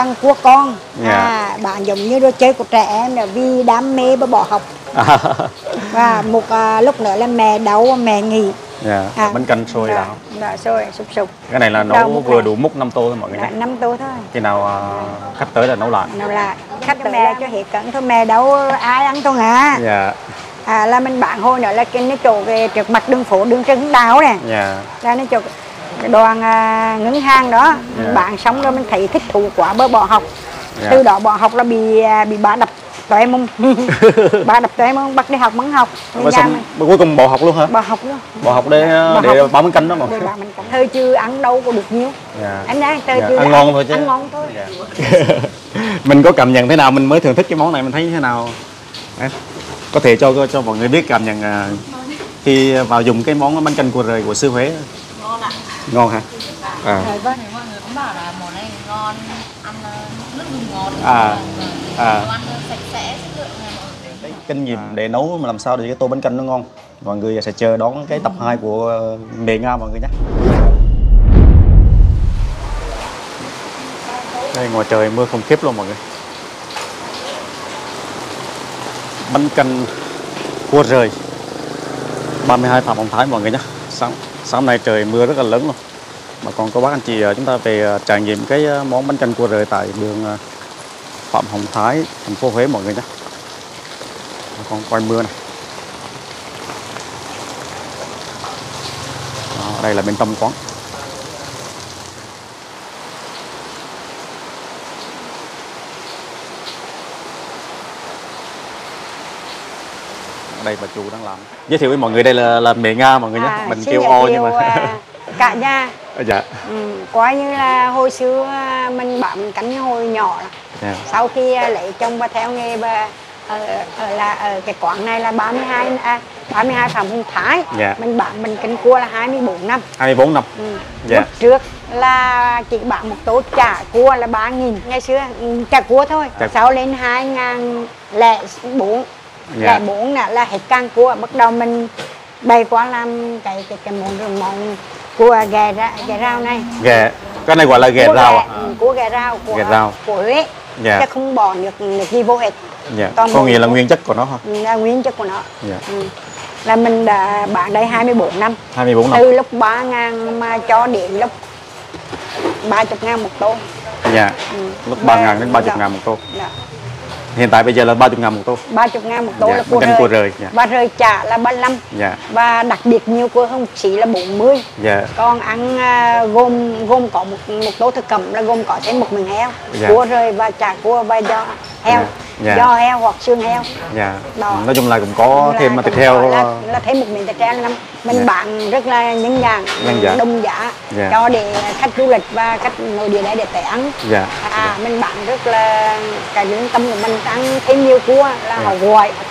bằng cua con. Bạn giống như đồ chơi của trẻ em là vì đam mê và bỏ học. Và một lúc nữa là mẹ đau mẹ nghỉ. Bánh canh sôi đã không? Dạ sôi sụp sụp. Cái này là nấu vừa đủ múc 5 tô thôi mọi người nhé. 5 tô thôi. Khi nào khách tới là nấu lại. Nấu lại. Khách tới mẹ cho hết cận thôi, mẹ đâu ai ăn thôi hả? Là mình bạn hồi nữa là cái chỗ về trước mặt đường phố đường Trần Hưng Đạo này. Là nó chỗ đoàn ngân hàng đó. Bạn xong rồi mình thấy thích thú quá bơ bỏ học. Từ đó bỏ học là bị bà đập tụi mông. Bà đập tụi mông bắt đi học mắng học. Cuối cùng bỏ học luôn hả? Bỏ học luôn. Bỏ học để bán bánh canh đó mà. Để bán bánh canh. Thôi chứ ăn đâu có được nhiều. Anh nói ăn ngon thôi chứ. Ăn ngon thôi. Mình có cảm nhận thế nào mình mới thưởng thức cái món này, mình thấy thế nào? Có thể cho mọi người biết cảm nhận khi vào dùng cái món bánh canh cua rời của xứ Huế. Ngon ạ. Ngon hả? Mọi người cũng bảo là món này ngon, ăn nước dùng ngon. Đồ ăn sạch sẽ, chất lượng này mọi người. Kinh nghiệm để nấu mà làm sao để cái tô bánh canh nó ngon. Mọi người sẽ chờ đón cái tập 2 của Mẹ Nga mọi người nhé. Đây ngoài trời mưa không khiếp luôn mọi người. Bánh canh cua rời 32 Phạm Hồng Thái mọi người nhé. Sáng nay trời mưa rất là lớn luôn. Mà còn có bác anh chị chúng ta về trải nghiệm cái món bánh canh cua rời tại đường Phạm Hồng Thái, thành phố Huế mọi người nhé. Còn quay mưa này. Đó, đây là bên trong quán. Đây bà chủ đang làm. Giới thiệu với mọi người đây là Mẹ Nga mọi người nhé. Mình kêu O nhưng mà cả nhà. Dạ. Coi như là hồi xưa mình bấm cánh hồi nhỏ là. Sau khi lấy chồng và theo nghề và ở cái quán này là 32 Phạm Hồng Thái. Mình bán mình canh cua là 24 năm. 24 năm. Lúc trước là chỉ bán một tô chả cua là 3.000 ngày xưa, chả cua thôi. Sau lên 2004 4 là hết càng cua, bắt đầu mình bay qua làm cái món cua ghẹ rau này. Ghẹ, cái này gọi là ghẹ rau à? Cua ghẹ rau của Huế. Chứ không bỏ được gì vô hết. Có nghĩa là nguyên chất của nó hả? Là nguyên chất của nó. Là mình đã bán đây 24 năm. 24 năm. Từ lúc 3.000 mà cho đến lúc 30.000 một tô. Lúc 3.000 đến 30.000 một tô. Hiện tại bây giờ là 30.000 một tô. 30.000 một tô là cua rời. Và rời chả là 35. Và đặc biệt nhiều cua hồng chỉ là 40. Còn ăn gồm có một tô thực phẩm là gồm có thêm một miếng heo. Cua rời và chả cua và giò heo. Giò heo hoặc xương heo. Nói chung là cũng có thêm thịt heo. Là thêm một miếng thịt heo là mình bán rất là nhân dạng, đông giá cho để khách du lịch và khách nội địa đây để tới ăn. Mình bán rất là cái lương tâm của mình ăn thêm nhiều cua là họ gọi, họ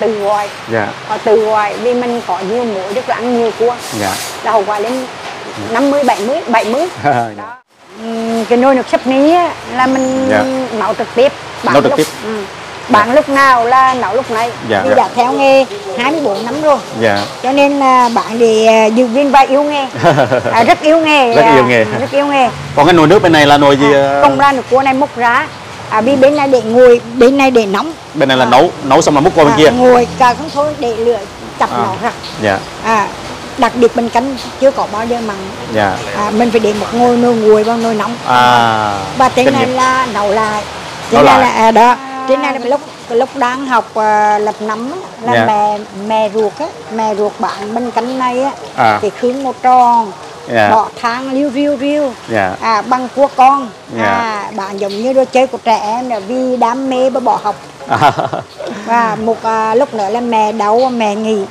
tự gọi vì mình có nhiều muối rất là ăn nhiều cua. Là họ gọi đến 50, 70. Đó. Cái nồi nước súp ní là mình nấu trực tiếp. Nấu trực tiếp. Bạn lúc nào là nấu lúc này. Vì đã theo nghề 24 năm rồi. Cho nên là bạn thì dự viên và yêu nghề. Rất yêu nghề. Rất yêu nghề. Còn cái nồi nước bên này là nồi gì? Không ra nước cua này múc ra. Bên này để ngồi, bên này để nóng. Bên này là nấu xong là múc qua bên kia. Ngồi cả không thôi để lửa chặt nó ra. Đặc biệt bên canh chưa có bao giờ mặn. Mình phải để một nồi nguội vào nồi nóng. Và trên này là nấu lại. Trên này là đó. Trên này là lúc đang học lập năm là mẹ ruột bạn bên cánh này á thì khương một tròn bỏ thang riu bằng cua con. Bạn giống như đồ chơi của trẻ em là vì đam mê và bỏ học. Và một lúc nữa là mẹ đau mẹ nghỉ.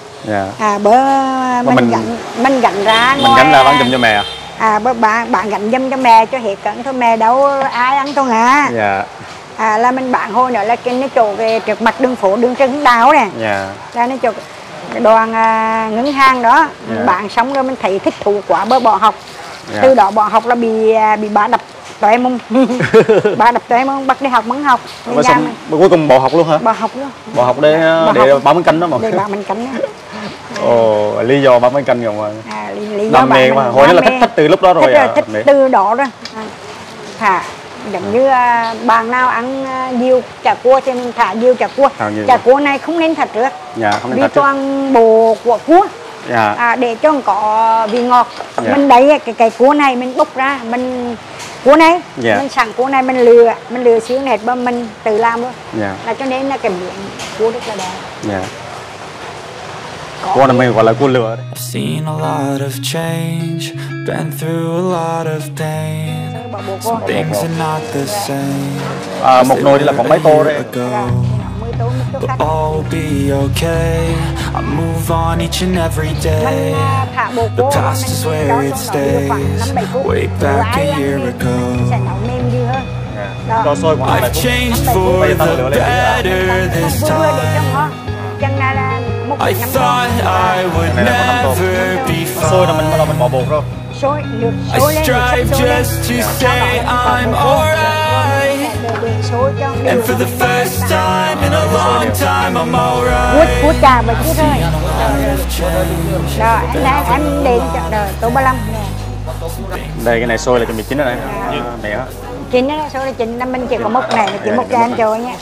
Mình gánh ra bán giùm cho mẹ bạn gánh giùm cho mẹ cho hết cận thôi, mẹ đâu ai ăn thôi hả? Là mình bán hồi nữa là cái chỗ về trước mặt đường phố đường Trần Hưng Đạo này. Là nó chỗ đoàn ngân hàng đó. Bán xong rồi mình thấy thích thú quá bỏ học. Từ đó bỏ học là bị bà đập tụi mông. Bà đập tụi mông bắt đi học mắng học. Cuối cùng bỏ học luôn hả? Bỏ học luôn. Bỏ học để bán bánh canh đó mà. Để bán bánh canh đó. Lý do bán bánh canh rồi mà. Lý do đam mê mà. Hồi đó là thích từ lúc đó rồi. Thích từ đó rồi. giống như bạn nào ăn nhiều chả cua thì mình thả nhiều chả cua. Chả cua này không nên thả trước. Dạ, không nên vì thả trước. toàn bộ của cua. Dạ. Để cho có vị ngọt. Dạ. Mình đấy cái cua này mình bốc ra, mình cua này, dạ. Mình sẵn cua này mình lừa xíu nẹt mà mình tự làm luôn. Dạ. Là cho nên là cái miệng cua rất là đẹp. Dạ. Cua này mình gọi là cua lừa đấy. I've seen a lot of change, been through a lot of pain. Some things are not the same. Một nồi thì là khoảng mấy tô đấy. But all will be okay. I move on each and every day. The past is where it stays. Way back a year ago. I've changed for the better this time. I thought I would never be fine. I strive just to say I'm alright. And for the first time in a long time I'm alright. Cút trà và chút thôi. Rồi, em đi rồi, tô 35. Đây cái này sôi là chuẩn bị chín rồi đây. Này á. Chín đó, sôi là chín, mình chỉ có múc này, chỉ múc cho em cho nha.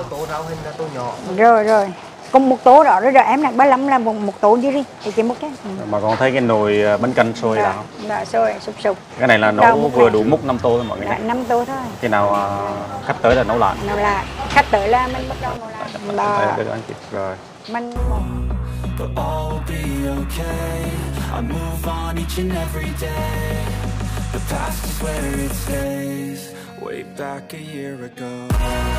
Rồi. Cùng một tố đó rồi em đặt 35 là một tố dưới đi thì chỉ một cái. Mà còn thấy cái nồi bánh canh sôi là không? Dạ, sôi sụp. Cái này là nấu vừa đủ múc 5 tô thôi mọi người nhé. 5 tô thôi. Khi nào khách tới là nấu lại. Khách tới là mình bắt đầu nấu lại. Rồi. Mình But all will be okay. I move on each and every day. The past is where it stays. Way back a year ago.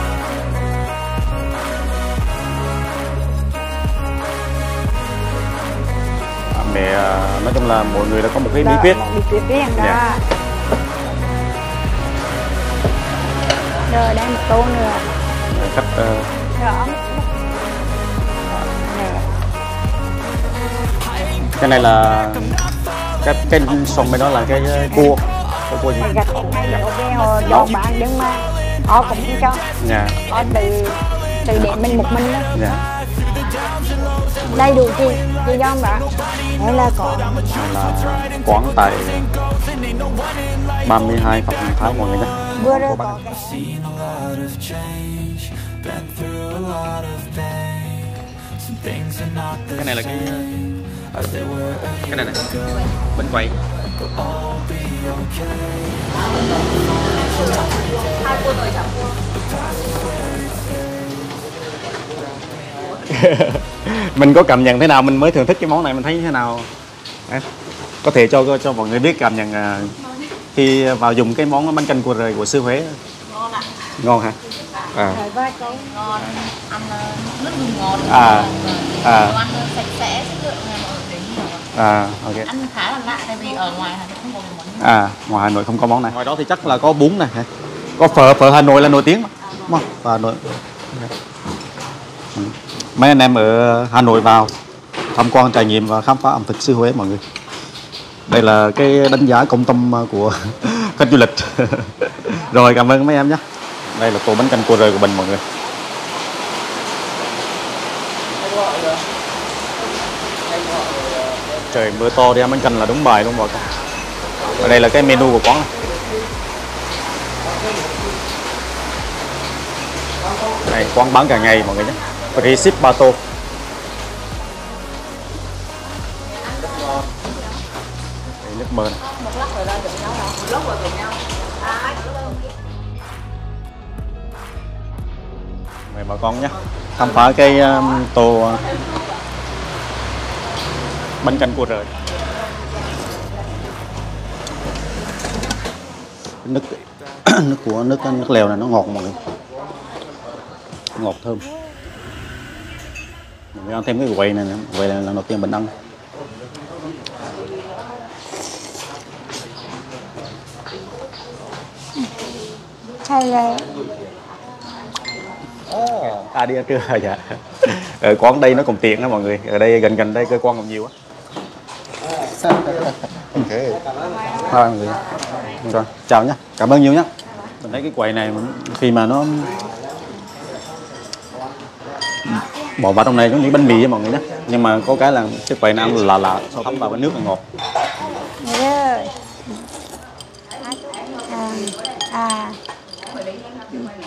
Để nói chung là mỗi người đã có một cái bí quyết. Bí quyết riêng đó. Yeah. Rồi đây một tô nữa. Khách cái này là cái xong bên đó là cái cua. Cái cua gì? Cái dọn bạn nhưng mà họ cũng không cho. Dạ. Họ từ để mình một mình đó. Dạ. Đầy đủ chi dòng đó. Đây là có. Là quán tại 32 Phạm Hồng Thái mọi người nhé. Vừa rồi có cái này là cái này này bên quầy. Mình có cảm nhận thế nào mình mới thưởng thức cái món này, mình thấy thế nào? Có thể cho mọi người biết cảm nhận khi vào dùng cái món bánh canh cua rời của xứ Huế. Ngon ạ. Ngon hả? Ngon, ăn nước dùng ngọt. Đồ ăn sạch sẽ, chất lượng mọi người đến nhiều. Ok. Ăn khá là lạ tại vì ở ngoài Hà Nội không có món này. Ngoài Hà Nội không có món này. Ngoài đó thì chắc là có bún này, có phở Hà Nội là nổi tiếng, đúng không? Phở Hà Nội. Mấy anh em ở Hà Nội vào tham quan trải nghiệm và khám phá ẩm thực xứ Huế mọi người. Đây là cái đánh giá công tâm của khách du lịch. Rồi cảm ơn mấy em nhé. Đây là tô bánh canh cua rời của mình mọi người. Trời mưa to đi ăn bánh canh là đúng bài luôn mọi người. Ở đây là cái menu của quán này. Này, quán bán cả ngày mọi người nhé. Free ship 3 tô. Đây, nước mơ này. Mời bà con nhé khám phá cái tô bánh canh cua rời. Nước nước lèo này nó ngọt mọi người, ngọt thơm. Mình ăn thêm cái quầy này nữa. Quầy này là đầu tiên mình ăn. Hay rồi. Đi ăn trưa dạ. Ở quán đây nó cũng tiện đó mọi người. Ở đây gần đây cơ quan còn nhiều á. Okay. Thôi mọi người. Rồi, chào nhé. Cảm ơn nhiều nhé. Mình thấy cái quầy này khi mà nó bỏ vào trong này giống như bánh mì với mọi người nhé. Nhưng mà có cái là cái quầy này ăn lạ thấm vào cái nước là ngọt.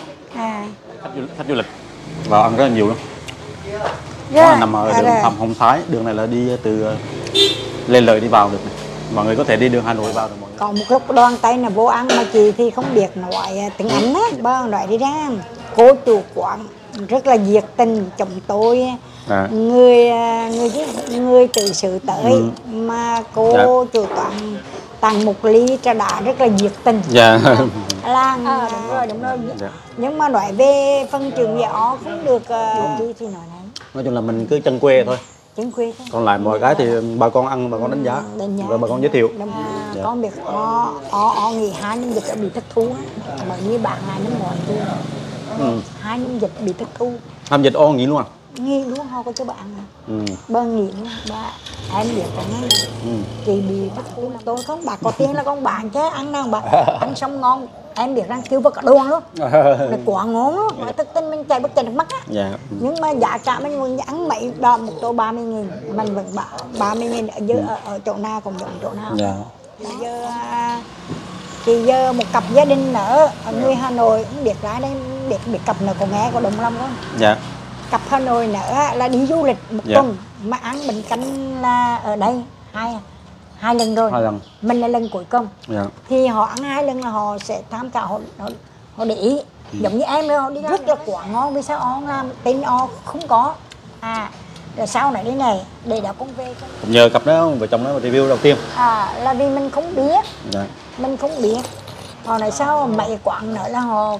Khách du lịch vào ăn rất là nhiều lắm. Đó là nằm ở đường Phạm Hồng Thái, đường này là đi từ Lê Lợi đi vào được này. Mọi người có thể đi đường Hà Nội vào được mọi người. Còn một lúc đoàn Tây là vô ăn mà chị thì không biết nói tiếng Anh á, bao nói đi ra. Cô chủ quán rất là nhiệt tình chồng tôi. Người tự sự tới mà cô chủ quán tặng một ly trà đá rất là nhiệt tình. Là đúng rồi. Nhưng mà nói về phân trường dạ không được đi thì nói này. Nói chung là mình cứ chân quê thôi. Chân quê thôi. Còn lại mọi cái thì bà con ăn, bà con đánh giá rồi bà con giới thiệu. Con biết họ nghĩ 2 năm dịch đã bị thất thu á, bởi như bạn này nó ngồi chưa. 2 năm dịch bị thất thu. Năm dịch o nghỉ luôn à? Nghỉ luôn, họ có cho bạn à. Bà nghỉ luôn, em biết cả ngay. Chị bị thất thu, tôi không, bà có tiền là con bạn chứ, ăn nào bà ăn xong ngon. Em biết rằng kêu vào cả đoàn luôn, là quá ngon luôn, thực tình mình chạy bất chạy được mất á. Nhưng mà giá cả mình muốn ăn mấy đò một tô 30.000, mình vẫn 30.000 ở chỗ nào còn giống chỗ nào. Giờ một cặp gia đình nữa ở người Hà Nội cũng biết ra đây, biết cặp nữa có nghe có đồng lòng không? Cặp Hà Nội nữa là đi du lịch một tuần mà ăn bánh canh là ở đây hai lần rồi. Mình là lần cuối cùng. Thì họ ăn 2 lần là họ sẽ tham khảo, họ để ý. Giống như em đó, họ đi rất là quá ngon, vì sao họ làm tên họ không có. Rồi sau này đây này, để đã con về. Cũng nhờ cặp đó vợ chồng nó review đầu tiên. Là vì mình không biết. Mình không biết. Họ nói sao mấy quán nữa là họ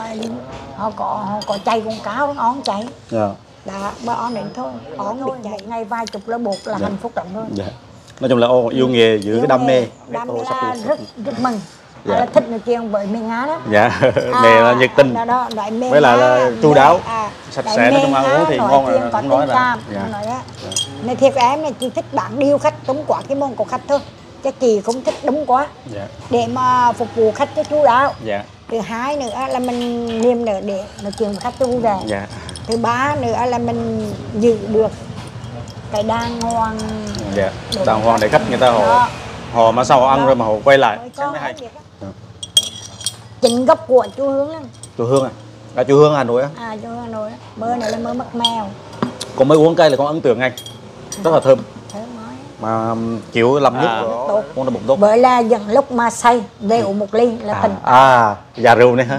có chay con cáo, họ không chay. Đó, bà on đến thôi, on biết chạy ngay vài chục lá bột là hạnh phúc lắm thôi. Nói chung là yêu nghề, giữ cái đam mê. Đam mê là rất mừng. Là thích nói chuyện với mình Nga đó. Mẹ là nhiệt tình. Với là chu đáo, sạch sẽ, nói chung ăn uống thì ngon là không nói là. Này thiệt em này chị thích bạn điêu khách đúng quá cái món của khách thôi. Chứ chị không thích đúng quá. Để mà phục vụ khách cho chu đáo. Thứ hai nữa là mình niềm nở để nói chuyện với khách cho vui vẻ. Thứ ba nữa là mình giữ được cái đàng hoàng. Đàng hoàng để khách người ta họ mà sau họ ăn rồi mà họ quay lại. Chính gốc của chú Hương lắm. Chú Hương à? Chú Hương Hà Nội á? Chú Hương Hà Nội á. Mơ này là mơ mắt mèo. Còn mới uống cây là con ấn tượng ngay. Rất là thơm. Mà kiểu làm nước con nó bụng tốt. Bởi là dần lúc mà say về uống một ly là tỉnh. Già rượu này hả?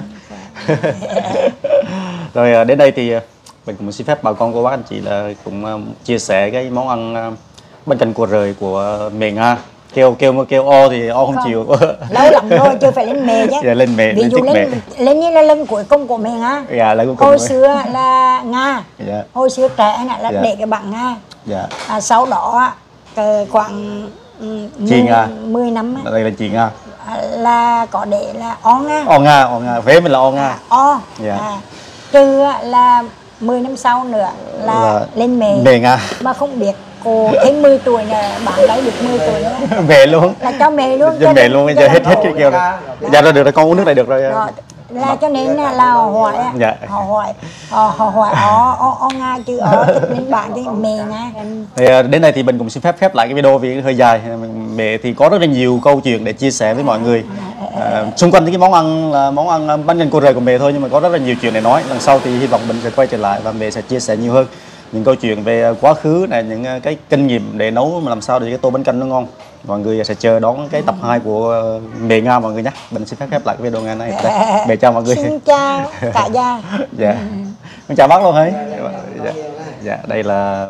Rồi đến đây thì mình cũng xin phép bà con cô bác anh chị là cũng chia sẻ cái món ăn bánh canh cua rời của mẹ Nga. Kêu o thì o không chịu. Lâu lắm rồi chưa phải lên mẹ chứ. Lên mẹ, ví dụ lên như là lần cuối cùng của mẹ Nga. Hồi xưa là Nga. Hồi xưa trẻ là để cái bạn Nga. Sau đó khoảng 10 năm đây là chị Nga là có để là o Nga Huế mình là o Nga trừ là 10 năm sau nữa là lên mẹ Nga mà không biết cô thêm 10 tuổi là bạn lấy được 10 tuổi nữa mẹ luôn là cho mẹ luôn cho mẹ luôn, bây giờ hết cái kêu rồi dạ rồi được rồi, con uống nước này được rồi là cho nên là họ hỏi o Nga chứ thích nên bạn chứ mẹ Nga. Thì đến đây thì mình cũng xin phép lại cái video vì hơi dài. Mẹ thì có rất là nhiều câu chuyện để chia sẻ với mọi người xung quanh cái món ăn bánh canh cua rời của mẹ thôi, nhưng mà có rất là nhiều chuyện để nói. Lần sau thì hy vọng mình sẽ quay trở lại và mẹ sẽ chia sẻ nhiều hơn những câu chuyện về quá khứ này, những cái kinh nghiệm để nấu mà làm sao để cái tô bánh canh nó ngon. Mọi người sẽ chờ đón cái tập 2 của mẹ Nga mọi người nhé. Mình xin phép lại cái video ngày này. Mẹ chào mọi người. Xin chào cả gia. Dạ. Mình chào bác luôn hả? Dạ, đây là